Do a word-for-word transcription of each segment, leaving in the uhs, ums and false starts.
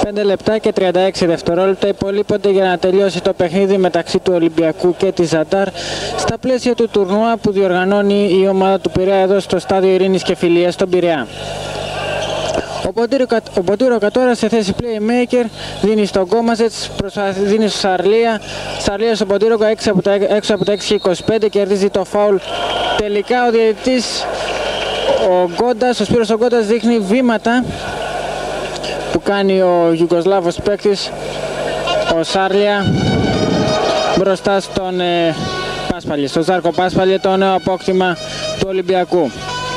πέντε λεπτά και τριάντα έξι δευτερόλεπτα υπολείπονται για να τελειώσει το παιχνίδι μεταξύ του Ολυμπιακού και της Ζαντάρ στα πλαίσια του τουρνουά που διοργανώνει η ομάδα του Πειραιά εδώ στο Στάδιο Ειρήνης και Φιλίας στον Πειραιά. Ο Μποντήροκα τώρα σε θέση playmaker δίνει στον Κόμαζετς, δίνει στο Σαρλία. Σαρλία στον Μποντήροκα έξω από τα, έξω από τα έξι και είκοσι πέντε, κερδίζει το φάουλ. Τελικά ο διαιτητής, ο Γκόντας, ο Σπύρος ο Γκόντας δείχνει βήματα που κάνει ο Ιουγκοσλάβος παίκτης, ο Σάρλια, μπροστά στον ε, Πάσπαλη, στον Ζάρκο Πάσπαλη, το νέο απόκτημα του Ολυμπιακού.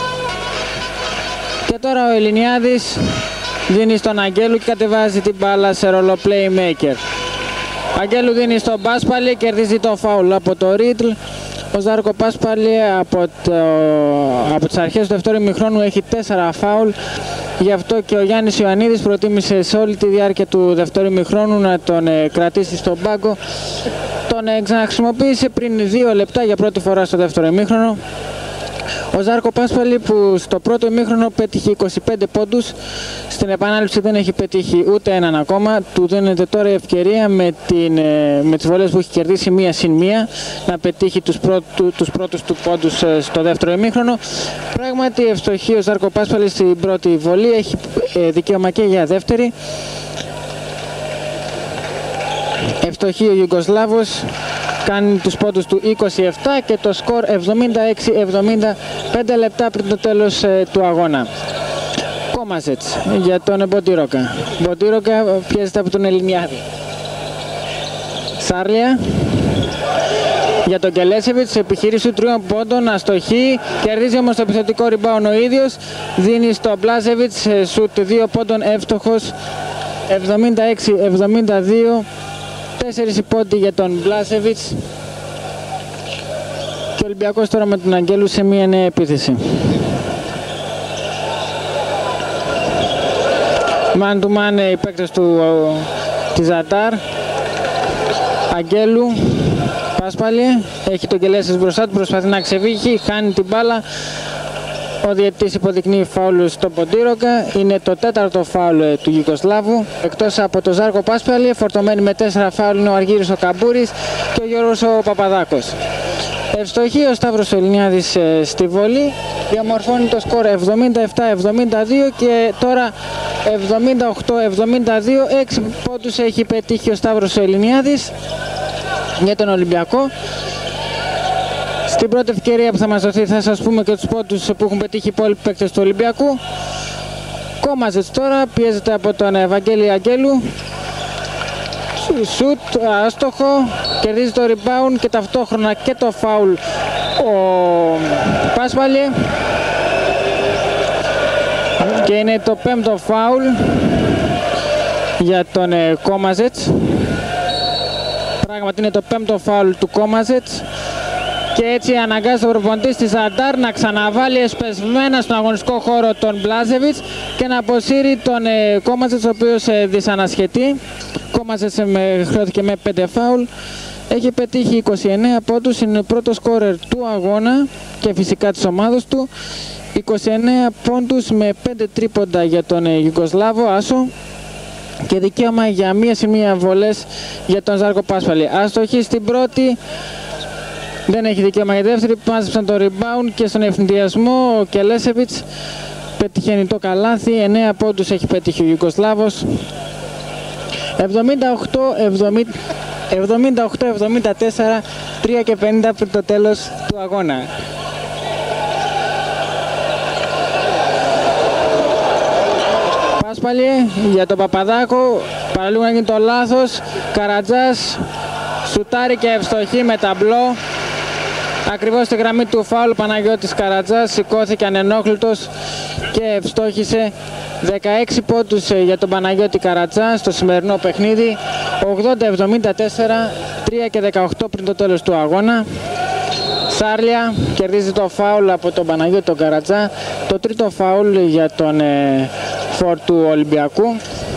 Και τώρα ο Ελληνιάδης δίνει στον Αγγέλου και κατεβάζει την μπάλα σε ρόλο playmaker. Αγγέλου δίνει στον Πάσπαλη, κερδίζει το φάουλ από το Ρίτλ. Ο Ζάρκο Πάσπαλη από, το, από τις αρχές του δεύτερου ημιχρόνου έχει τέσσερα φάουλ. Γι' αυτό και ο Γιάννης Ιωαννίδης προτίμησε σε όλη τη διάρκεια του δεύτερου ημιχρόνου να τον ε, κρατήσει στον πάγκο. Τον ε, ξαναχρησιμοποίησε πριν δύο λεπτά για πρώτη φορά στο δεύτερο ημίχρονο. Ο Ζάρκο Πάσπαλη που στο πρώτο ημίχρονο πέτυχε είκοσι πέντε πόντους, στην επανάληψη δεν έχει πετύχει ούτε έναν ακόμα. Του δίνεται τώρα η ευκαιρία με, την, με τις βολές που έχει κερδίσει μία συν μία να πετύχει τους, πρώτου, τους πρώτους του πόντους στο δεύτερο ημίχρονο. Πράγματι ευστοχεί ο Ζάρκο Πάσπαλη στην πρώτη βολή, έχει δικαίωμα και για δεύτερη. Ευστοχεί ο Ιουγκοσλάβος, κάνει τους πόντους του είκοσι επτά και το σκορ εβδομήντα έξι εβδομήντα πέντε λεπτά πριν το τέλος ε, του αγώνα. Κόμαζετς για τον Μποντήροκα. Μποντήροκα πιέζεται από τον Ελληνιάδη. Σάρλια για τον Κελέσεβιτς, επιχείρηση του τριών πόντων, αστοχή, κερδίζει όμως το επιθετικό rebound ο ίδιος, δίνει στο Μπλάζεβιτς, σουτ δύο πόντων εύστοχος, εβδομήντα έξι εβδομήντα δύο. Τέσσερις πόντοι για τον Μπλάσεβιτς και ο Ολυμπιακός τώρα με τον Αγγέλου σε μια νέα επίθεση. Man to man οι παίκτες του της Ζαντάρ. Αγγέλου, Πάσπαλη, έχει τον Κελέσης μπροστά του, προσπαθεί να ξεφύγει, χάνει την μπάλα. Ο διαιτητής υποδεικνύει φάουλ στον Μποντήροκα, είναι το τέταρτο φάουλ του Ιουγκοσλάβου. Εκτός από τον Ζάρκο Πάσπαλη, φορτωμένοι με τέσσερα φάουλ είναι ο Αργύρης ο Καμπούρης και ο Γιώργος ο Παπαδάκος. Ευστοχεί ο Σταύρος Ελληνιάδης στη βολή, διαμορφώνει το σκορ εβδομήντα επτά εβδομήντα δύο και τώρα εβδομήντα οκτώ εβδομήντα δύο. έξι πόντους έχει πετύχει ο Σταύρος Ελληνιάδης για τον Ολυμπιακό. Στην πρώτη ευκαιρία που θα μας δοθεί θα σας πούμε και τους πόντους που έχουν πετύχει οι υπόλοιποι παίκτες του Ολυμπιακού. Κόμαζετς τώρα πιέζεται από τον Ευαγγέλη Αγγέλου. Σουτ, άστοχο, κερδίζει το rebound και ταυτόχρονα και το φάουλ ο Πάσπαλη. Και είναι το πέμπτο φάουλ για τον Κόμαζετς. Πράγματι είναι το πέμπτο φάουλ του Κόμαζετς. Και έτσι αναγκάζει τον προπονητή της Ζαντάρ να ξαναβάλει εσπεσμένα στον αγωνιστικό χώρο τον Μπλάζεβιτς και να αποσύρει τον ε, Κόμαζετς, ο οποίος ε, δυσανασχετεί. Κόμαζετς ε, χρεώθηκε με πέντε φάουλ. Έχει πετύχει είκοσι εννέα πόντους, είναι ο πρώτος σκόρερ του αγώνα και φυσικά της ομάδας του. είκοσι εννέα πόντους με πέντε τρίποντα για τον ε, Ιουγκοσλάβο Άσο και δικαίωμα για μία σημεία βολές για τον Ζάρκο Πάσπαλη. Αστοχή στην πρώτη. Δεν έχει δικαίωμα για δεύτερη, μάζεψαν το rebound και στον ευνηδιασμό ο Κελέσεβιτς πετυχαίνει το καλάθι, εννέα πόντους έχει πετύχει ο Ιουγκοσλάβος. εβδομήντα οκτώ εβδομήντα τέσσερα, τρία και πενήντα πριν το τέλος του αγώνα. Πάσπαλη για τον Παπαδάκο, παραλίγο να γίνει το λάθος, Καρατζάς σουτάρει και ευστοχή με ταμπλό. Ακριβώς στη γραμμή του φάουλ Παναγιώτης Καρατζάς σηκώθηκε ανενόχλητος και ευστόχησε. Δεκαέξι πόντους για τον Παναγιώτη Καρατζά στο σημερινό παιχνίδι, ογδόντα εβδομήντα τέσσερα, τρία και δεκαοκτώ πριν το τέλος του αγώνα. Σάρλια κερδίζει το φάουλ από τον Παναγιώτη τον Καρατζά, το τρίτο φάουλ για τον ε, φορ του Ολυμπιακού.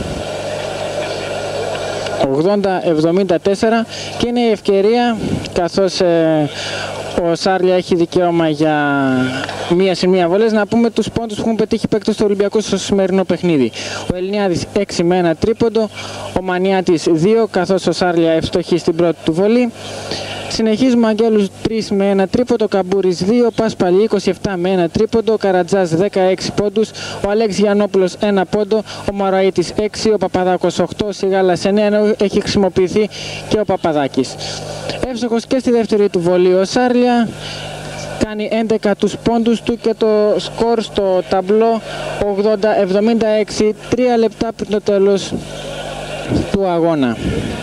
ογδόντα εβδομήντα τέσσερα και είναι η ευκαιρία, καθώς ε, ο Σάρλια έχει δικαίωμα για μία σε μία βολές. Να πούμε τους πόντους που έχουν πετύχει παίκτες του Ολυμπιακού στο σημερινό παιχνίδι. Ο Ελληνιάδης έξι με ένα τρίποντο, ο Μανιάτης δύο, καθώς ο Σάρλια ευστοχεί στην πρώτη του βολή. Συνεχίζουμε Αγγέλους τρία με ένα τρίποντο, Καμπούρης δύο, Πάσπαλη είκοσι επτά με ένα τρίποντο, Καρατζάς δεκαέξι πόντους, ο Αλέξης Γιαννόπουλος ένα πόντο, ο Μαραΐτης έξι, ο Παπαδάκος οκτώ, ο Σιγάλας εννέα, ενώ έχει χρησιμοποιηθεί και ο Παπαδάκης. Εύστοχος και στη δεύτερη του βολή ο Σάρλια, κάνει έντεκα τους πόντους του και το σκορ στο ταμπλό ογδόντα εβδομήντα έξι, τρία λεπτά πριν το τέλος του αγώνα.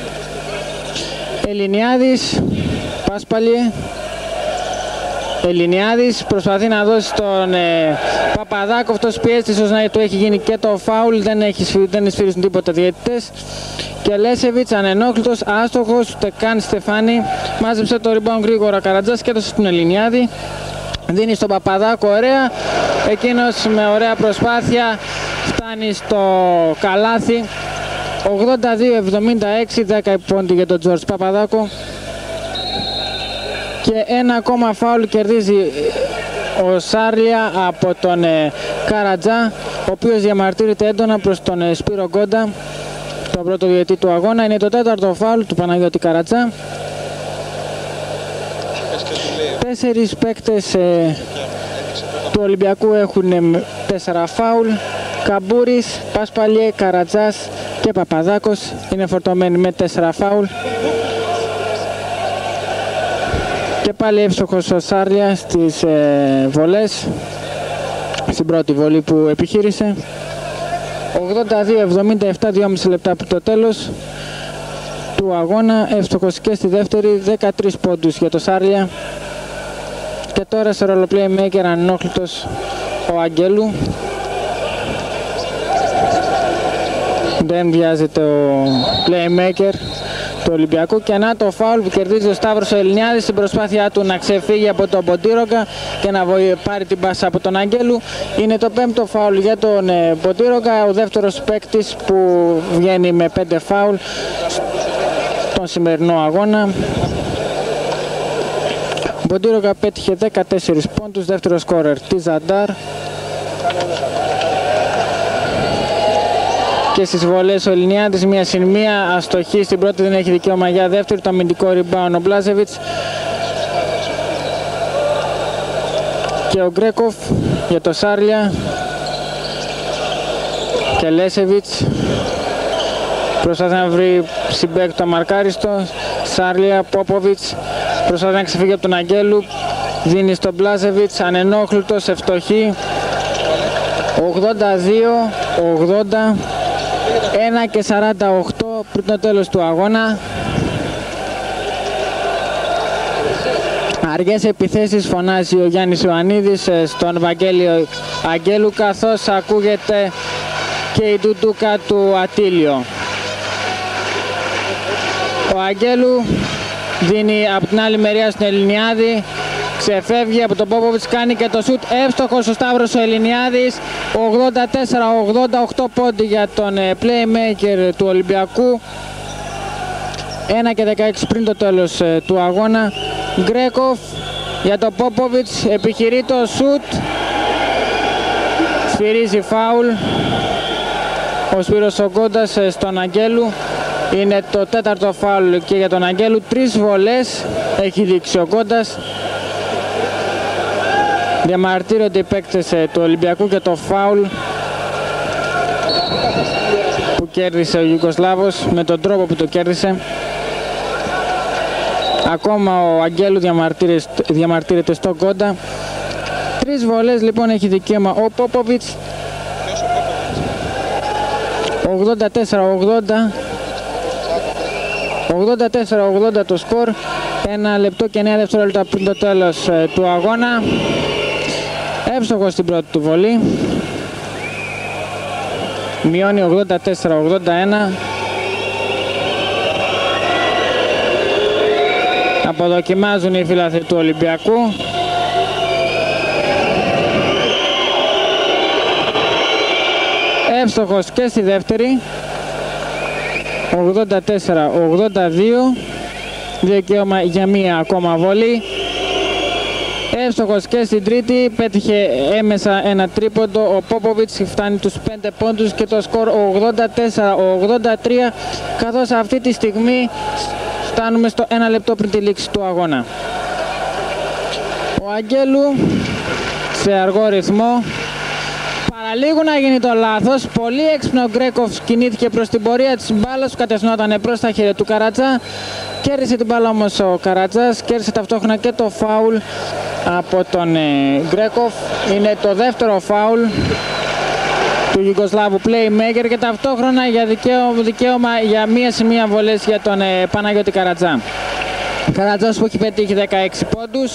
Ελληνιάδης, Πάσπαλη, Ελληνιάδης προσπαθεί να δώσει τον ε, Παπαδάκο, αυτός πιέζει ίσως να του έχει γίνει και το φάουλ, δεν, έχει, δεν σφυρίζουν τίποτα διαιτητές. Και Λέσεβιτς ανενόχλητος, άστοχος, ούτε καν Στεφάνη, μάζεψε το rebound γρήγορα Καρατζάς και έδωσε στον Ελληνιάδη. Δίνει στον Παπαδάκο, ωραία, εκείνος με ωραία προσπάθεια φτάνει στο καλάθι. ογδόντα δύο εβδομήντα έξι, δέκα πόντι για τον Τζορτζ Παπαδάκο. Και ένα ακόμα φάουλ κερδίζει ο Σάρλια από τον ε, Καρατζά, ο οποίος διαμαρτύρεται έντονα προς τον ε, Σπύρο Γκόντα, τον πρώτο διαιτητή του αγώνα. Είναι το τέταρτο φάουλ του Παναγιώτη Καρατζά. Τέσσερις παίκτες ε, του Ολυμπιακού έχουν ε, τέσσερα φάουλ. Καμπούρης, Πάσπαλιε, Καρατζάς και Παπαδάκος είναι φορτωμένοι με τέσσερα φάουλ. Και πάλι εύστοχος ο Σάρλια στις ε, βολές, στην πρώτη βολή που επιχείρησε. ογδόντα δύο εβδομήντα επτά, δυόμισι λεπτά από το τέλος του αγώνα. Εύστοχος και στη δεύτερη, δεκατρείς πόντους για το Σάρλια. Και τώρα σε ρόλο playmaker ανενόχλητος ο Αγγέλου. Δεν βιάζεται ο playmaker του Ολυμπιακού και να το φάουλ που κερδίζει ο Σταύρος ο Ελληνιάδης στην προσπάθειά του να ξεφύγει από τον Ποντήρογκα και να πάρει την πάσα από τον Αγγέλου. Είναι το πέμπτο φάουλ για τον ε, Ποντήρογκα, ο δεύτερος παίκτης που βγαίνει με πέντε φάουλ στον σημερινό αγώνα. Ο Ποντήρογκα πέτυχε δεκατέσσερις πόντους, δεύτερο σκόρερ τη Ζαντάρ. Και στις βολές ο Ελληνιάδης μία συν μία, αστοχή στην πρώτη, δεν έχει δικαίωμα για δεύτερη, το αμυντικό rebound ο Μπλάζεβιτς. Και ο Γκρέκοφ για το Σάρλια και Λέσεβιτς προσπαθεί να βρει συμπέκ το αμαρκάριστο. Σάρλια, Πόποβιτς προσπαθεί να ξεφύγει από τον Αγγέλου, δίνει στον Μπλάζεβιτς, ανενόχλητος, ευστοχή. ογδόντα δύο ογδόντα, ένα και σαράντα οκτώ πριν το τέλος του αγώνα. Αργές επιθέσεις φωνάζει ο Γιάννης Ιωαννίδης στον Βαγγέλιο Αγγέλου, καθώς ακούγεται και η ντουντούκα του Ατήλιο. Ο Αγγέλου δίνει από την άλλη μεριά στον Ελληνιάδη, ξεφεύγει από τον Πόποβιτς, κάνει και το σουτ, εύστοχος ο Σταύρος ο Ελληνιάδης. Ογδόντα τέσσερα ογδόντα οκτώ πόντι για τον playmaker του Ολυμπιακού. ένα και δεκαέξι πριν το τέλος του αγώνα. Γκρέκοφ για τον Πόποβιτς, επιχειρεί το σουτ, σφυρίζει φάουλ ο Σπύρος ο Γκόντας στον Αγγέλου. Είναι το τέταρτο φάουλ και για τον Αγγέλου, τρεις βολές έχει δείξει ο Γκόντας. Διαμαρτύρονται οι παίκτες του Ολυμπιακού και το φάουλ που κέρδισε ο Ιουγκοσλάβος με τον τρόπο που το κέρδισε. Ακόμα ο Αγγέλου διαμαρτύρεται στο Γκόντα. Τρεις βολές λοιπόν έχει δικαίωμα ο Πόποβιτς. ογδόντα τέσσερα ογδόντα, ογδόντα τέσσερα ογδόντα το σκορ. Ένα λεπτό και εννέα δευτερόλεπτα πριν το τέλος του αγώνα. Εύστοχος στην πρώτη του βολή. Μειώνει ογδόντα τέσσερα ογδόντα ένα. Αποδοκιμάζουν οι φίλαθλοι του Ολυμπιακού. Εύστοχος και στη δεύτερη. ογδόντα τέσσερα ογδόντα δύο. Δικαίωμα για μία ακόμα βολή. εύστοχος και στην τρίτη, πέτυχε έμεσα ένα τρίποντο. Ο Πόποβιτς φτάνει τους πέντε πόντους και το σκορ ογδόντα τέσσερα ογδόντα τρία, καθώς αυτή τη στιγμή φτάνουμε στο ένα λεπτό πριν τη λήξη του αγώνα. Ο Αγγέλου σε αργό ρυθμό, παραλίγο να γίνει το λάθος. Πολύ έξυπνο ο Γκρέκοφ κινήθηκε προς την πορεία της μπάλας, κατευθυνόταν προς τα χέρια του Καρατζά. Κέρδισε την μπάλα όμως ο Καρατζάς, κέρδισε ταυτόχρονα και το φάουλ από τον ε, Γκρέκοφ. Είναι το δεύτερο φάουλ του Ιουγκοσλάβου playmaker και ταυτόχρονα για δικαίωμα, δικαίωμα για μία συν μία βολές για τον ε, Παναγιώτη Καρατζά. Καρατζάς που έχει πετύχει δεκαέξι πόντους,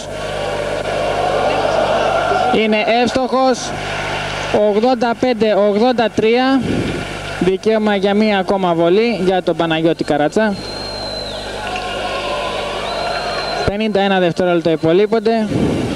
είναι εύστοχος. ογδόντα πέντε ογδόντα τρία, δικαίωμα για μία ακόμα βολή για τον Παναγιώτη Καρατζά. πενήντα ένα δευτερόλεπτα υπολείπονται.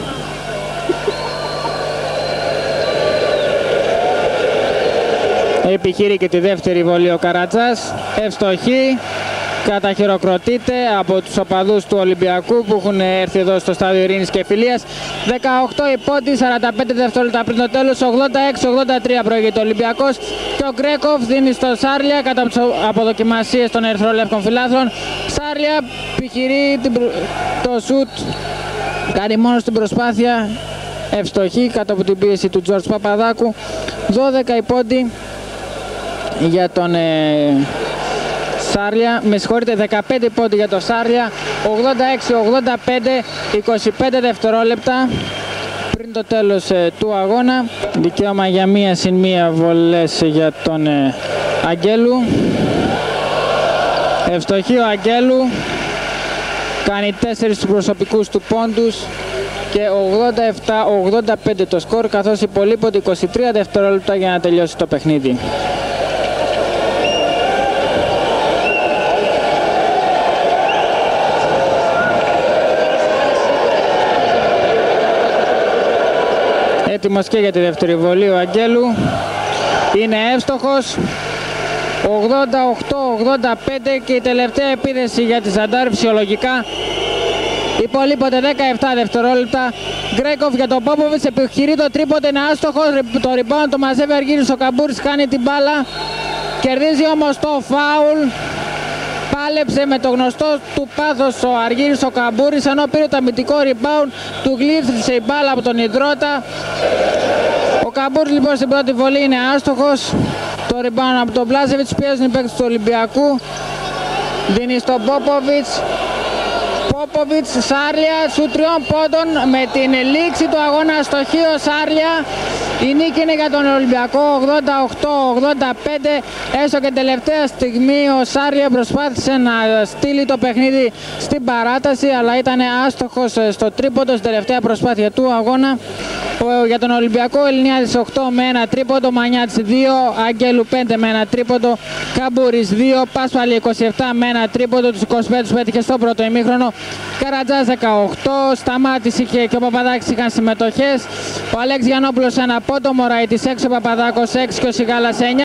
Επιχειρεί και τη δεύτερη βολή ο Καρατζάς, ευστοχή, καταχειροκροτείται από τους οπαδούς του Ολυμπιακού που έχουν έρθει εδώ στο στάδιο Ειρήνης και Φιλίας. δεκαοκτώ οι πόντοι, σαράντα πέντε δευτερόλεπτα πριν το τέλος, ογδόντα έξι ογδόντα τρία προηγείται ο Ολυμπιακός και ο Γκρέκοφ δίνει στο Σάρλια κατά από δοκιμασίες των ερυθρόλευκων φιλάθλων. Σάρλια επιχειρεί το σουτ, κάνει μόνο στην προσπάθεια, ευστοχή κάτω από την πίεση του Τζορτζ Παπαδάκου. δώδεκα οι πόντοι για τον ε, Σάρλια, με συγχωρείτε, δεκαπέντε πόντοι για το Σάρλια, ογδόντα έξι ογδόντα πέντε, είκοσι πέντε δευτερόλεπτα πριν το τέλος ε, του αγώνα. Δικαίωμα για μία συν μία βολές για τον ε, Αγγέλου. Ευστοχή ο Αγγέλου, κάνει τέσσερις τους προσωπικούς του πόντους και ογδόντα επτά ογδόντα πέντε το σκορ, καθώς υπολείπονται είκοσι τρία δευτερόλεπτα για να τελειώσει το παιχνίδι. Έτοιμος και για τη δεύτερη βολή ο Αγγέλου, είναι εύστοχος. ογδόντα οκτώ ογδόντα πέντε και η τελευταία επίθεση για τη Ζαντάρ φυσιολογικά. Υπολείπονται δεκαεπτά δευτερόλεπτα. Γκρέκοφ για τον Πόποβιτς, επιχειρεί το τρίποντο, είναι άστοχο. Το rebound το μαζεύει Αργύρης ο Καμπούρης, κάνει την μπάλα. Κερδίζει όμως το φάουλ. Πάλεψε με το γνωστό του πάθος ο Αργύρης ο Καμπούρης, ενώ πήρε το αμυντικό rebound, του γλύφθησε η μπάλα από τον Ιδρώτα. Ο Καμπούρης λοιπόν στην πρώτη βολή είναι άστοχος. Το rebound από τον Μπλάζεβιτς, πιέζουν οι παίκτες του Ολυμπιακού. Δίνει στον Πόποβιτς. Πόποβιτς, Σάρλια, σου τριών πόντων με την λήξη του αγώνα αστοχή ο Σάρλια. Η νίκη είναι για τον Ολυμπιακό, ογδόντα οκτώ ογδόντα πέντε. Έστω και τελευταία στιγμή ο Σάρλια προσπάθησε να στείλει το παιχνίδι στην παράταση, αλλά ήταν άστοχος στο τρίποντο στην τελευταία προσπάθεια του αγώνα. Για τον Ολυμπιακό, Ελληνιάδης οκτώ με ένα τρίποντο, Μανιάτης δύο, Αγγέλου πέντε με ένα τρίποντο, Καμπούρης δύο, Πάσπαλη είκοσι επτά με ένα τρίποντο, τους είκοσι πέντε τους πέτυχε στο πρώτο ημίχρονο, Καρατζάς δεκαοκτώ, Σταμάτης είχε και ο Παπαδάκης είχαν συμμετοχές, ο Αλέξης Γιαννόπουλος ένα πόντο, Μωραήτης έξι, ο Παπαδάκος έξι και ο Σιγάλας εννιά.